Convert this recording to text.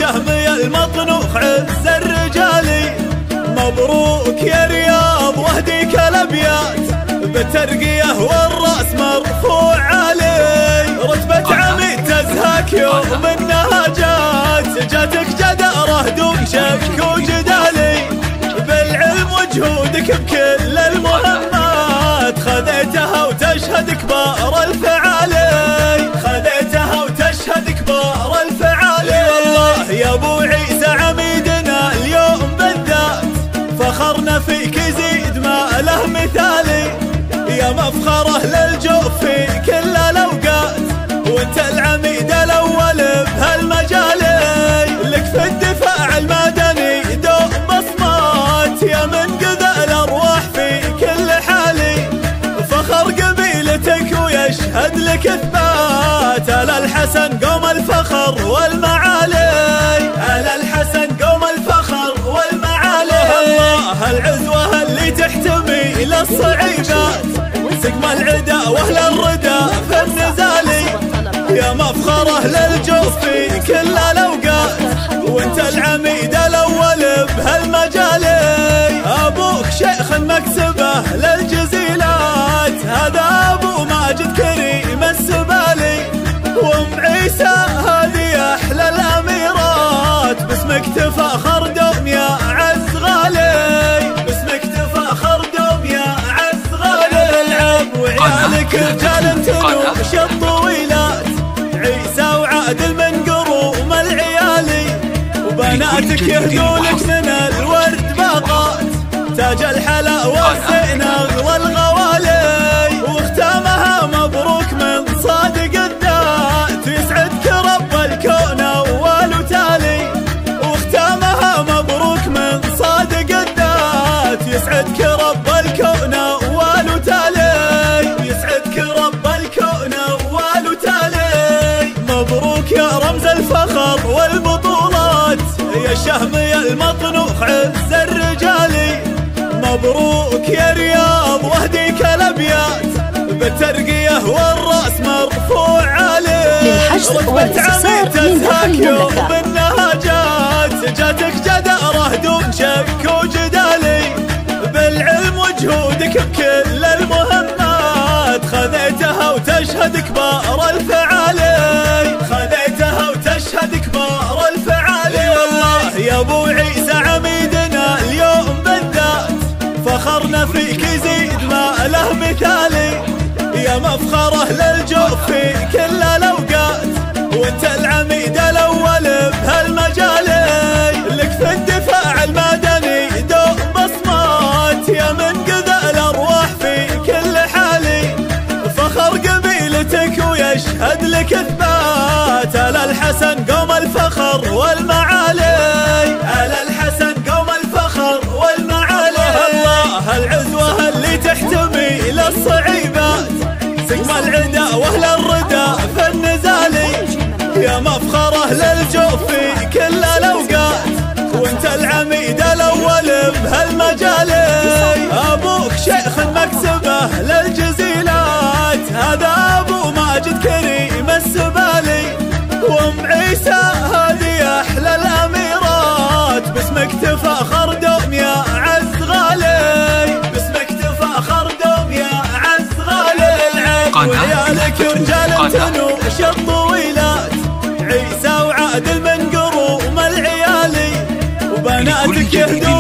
شهمي المطنوخ عز الرجالي. مبروك يا رياض واهديك الابيات بالترقية والرأس مرفوع علي. رتبة عميد تزهاك يوم انها جاتك جدارة دون شك وجدالي. بالعلم وجهودك بكل المهمات خذيتها وتشهد كبار الفعالي. خذيتها وتشهد كبار الفعالي. والله يا ابو عيسى عميدنا اليوم بالذات فخرنا فيك يزيد ما له مثالي. يا مفخره للجوف في كل الاوقات وانت العميد الاول بهالمجال. لك في الدفاع المدني دوم بصمات يا منقذ الارواح في كل حالي. فخر قبيلتك ويشهد لك اثبات. آل الحسن قوم الفخر والمعالي. آل الحسن قوم الفخر والمعالي. الله العزوه اللي تحتمي للصعيبات سقم العدا واهل الردى في النزالي. يا مفخره للجوف في كل الاوقات وانت العميد الاول بهالمجال. ابوك شيخ المكسبه للجزيلات هذا ابو ماجد كريم السبالي. وام عيسى هذه احلى الاميرات باسمك تفاخر دوم يا عز غالي. باسمك تفاخر دوم يا عز غالي. العب وعيالك رجال تنوش الطويلات عيسى وعادل من قروم العيالي. وبناتك يهدونك من الورد باقات تاج الحلا والزينة والغوالي. واختامها مبروك من صادق الذات يسعدك رب الكون اول وتالي. واختامها مبروك من صادق الذات يسعدك رب الكون اول وتالي. يسعدك رب الكون اول وتالي. مبروك يا رمز الفخر والبطولات يا شهمي المطنوخ عز الرجالي. مبروك يا رياض واهديك الابيات بالترقية والرأس مرفوع علي. للحجز والاستفسار من داخل يوم انها جاتك جدارة دون شك وجدالي. بالعلم وجهودك بكل المهمات خذيتها وتشهد كبار الفعالي. خذيتها وتشهد كبار الفعالي. والله يا ابو عيسى عميدنا اليوم بالذات فخرنا فيك يزيد ما له مثالي. يا مفخره للجوف في كل الاوقات وانت العميد الاول بهالمجال. لك في الدفاع المدني دوم بصمات يا منقذ الارواح في كل حالي. فخر قبيلتك ويشهد لك اثبات. آل الحسن قوم الفخر والمعالي. آل الحسن قوم الفخر والمعالي. الله العزوه اللي تحتمي للصعيبات سقم العدا واهل الردى في النزالي. يا مفخره للجوف في كل الاوقات وانت العميد الاول بهالمجال. ابوك شيخ المكسبه للجزيلات هذا ابو ماجد كريم السبالي. وام عيسى هذه احلى الاميرات باسمك تفاخر دوم يا عز غالي. باسمك تفاخر دوم يا عز غالي. العب وعيالك رجال تنوش الطويلات عيسى وعادل من قروم العيالي. وبناتك يهدون